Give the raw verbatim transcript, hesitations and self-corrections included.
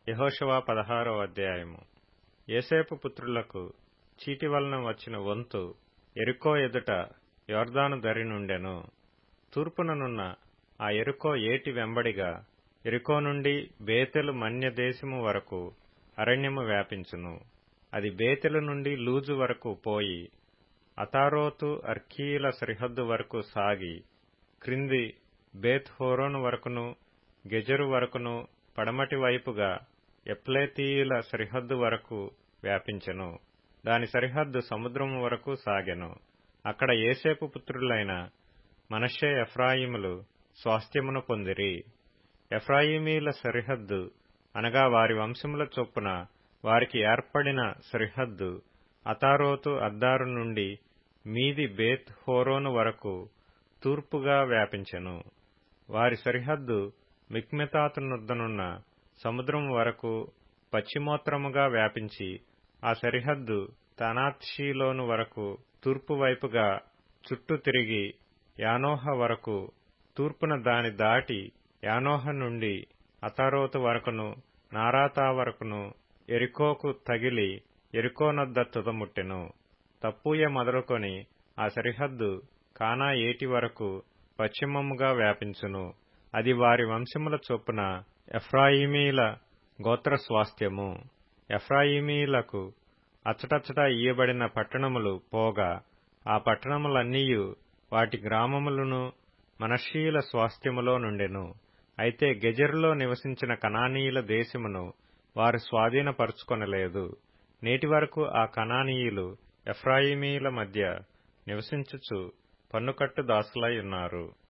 యెహోషువ పదహారో అధ్యాయము. యోసేపు పుత్రులకు చీటి వలన వచ్చిన వంతు యెరికో ఎదుట యొర్దాను దరి నుండెను. తూర్పుననున్న ఆ యెరికో ఏటి వెంబడిగా యెరికో నుండి బేతెలు మన్య దేశము వరకు అరణ్యము వ్యాపించును. అది బేతెలు నుండి లూజు వరకు పోయి అతారోతు అర్కీల సరిహద్దు వరకు సాగి క్రింది బేత్ హోరోను వరకును గెజెరు వరకును పడమటి వైపుగా ఎప్లేతీయుల సరిహద్దు వరకు వ్యాపించెను. దాని సరిహద్దు సముద్రము వరకు సాగెను. అక్కడ యోసేపు పుత్రులైన మనష్షే ఎఫ్రాయిములు స్వాస్థ్యమును పొందిరి. ఎఫ్రాయిమీల సరిహద్దు అనగా వారి వంశముల చొప్పున వారికి ఏర్పడిన సరిహద్దు అతారోతు అద్దారు నుండి మీది బేత్ హోరోను వరకు తూర్పుగా వ్యాపించెను. వారి సరిహద్దు మిక్మెతాతునొద్దనున్న సముద్రము వరకు పశ్చిమోత్తరముగా వ్యాపించి ఆ సరిహద్దు తానాత్షీలోను వరకు తూర్పు వైపుగా చుట్టూ తిరిగి యానోహ వరకు తూర్పున దాని దాటి యానోహ నుండి అతారోతు వరకును నారాతా వరకును యెరికోకు తగిలి యెరికోనొద్ద తుదముట్టెను. తప్పూయ మొదలుకొని ఆ సరిహద్దు కానా ఏటి వరకు పశ్చిమముగా వ్యాపించును. అది వారి వంశముల చొప్పున ఎఫ్రాయిమీల గోత్ర స్వాస్థ్యము. ఎఫ్రాయిమీలకు అచ్చటచ్చట ఇయ్యబడిన పట్టణములు పోగా ఆ పట్టణములన్నీయు వాటి గ్రామములను మనష్షీయుల స్వాస్థ్యములో నుండెను. అయితే గెజెరులో నివసించిన కనానీయుల దేశమును వారు స్వాధీనపరుచుకొనలేదు. నేటి వరకు ఆ కనానీయులు ఎఫ్రాయిమీల మధ్య నివసించుచు పన్నుకట్టు దాసులై ఉన్నారు.